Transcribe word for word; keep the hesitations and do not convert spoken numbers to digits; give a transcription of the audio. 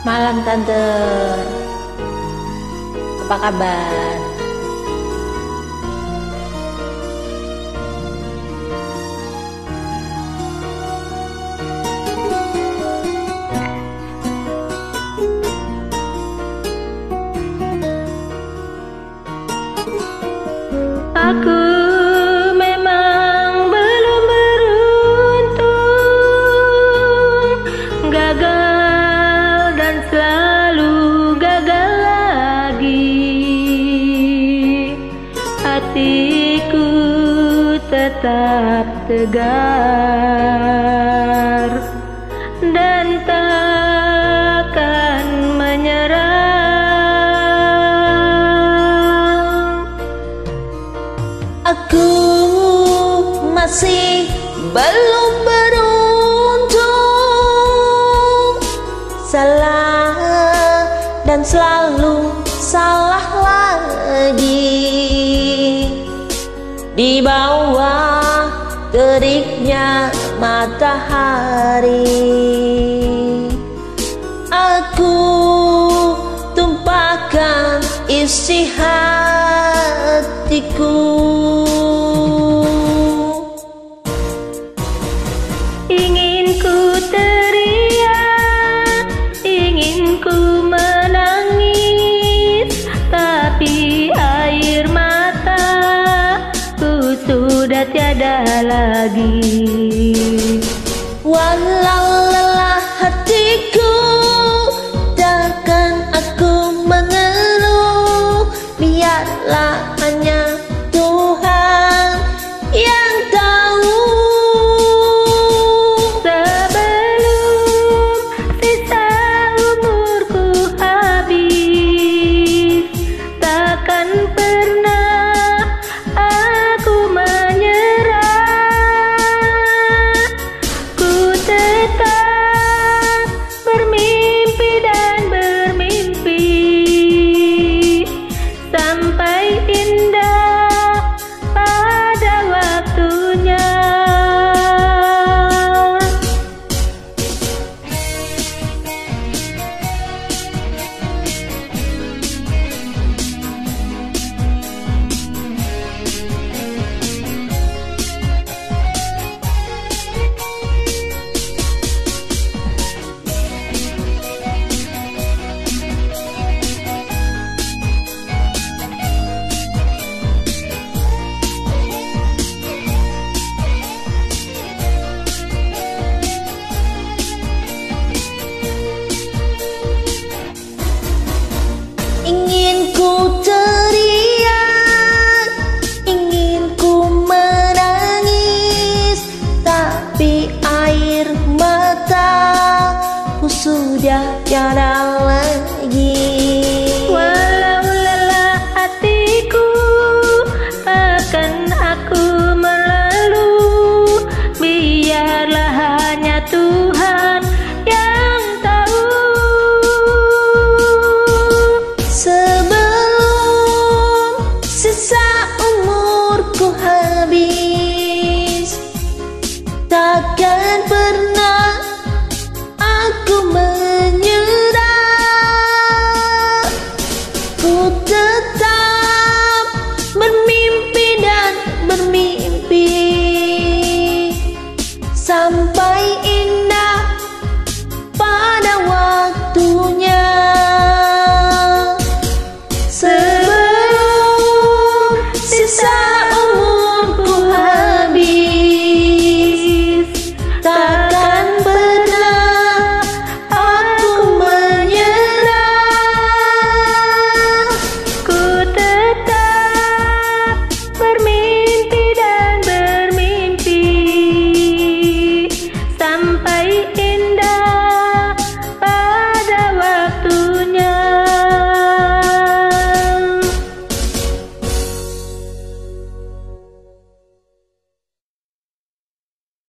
Malam Tante, apa kabar? Aku memang belum beruntung, gagal dan selalu gagal lagi. Hatiku tetap tegar dan takkan menyerah. Aku masih belum beruntung, salah dan selalu salah lagi. Di bawah teriknya matahari, aku tumpahkan isi hatiku. Ingin ku teriak, ingin ku menangis, tapi air mataku sudah tiada lagi. Walau lelah hatiku, takkan aku mengeluh. Biarlah hanya Tuhan yang tahu. Sebelum sisa umurku habis, takkan pernah aku menyerah. Ku tetap bermimpi dan bermimpi sampai indah pada waktunya. Ingin ku teriak, ingin ku menangis, tapi air mataku sudah tiada lagi. Walau lelah hatiku, akan aku melalu. Biarlah hanya Tuhan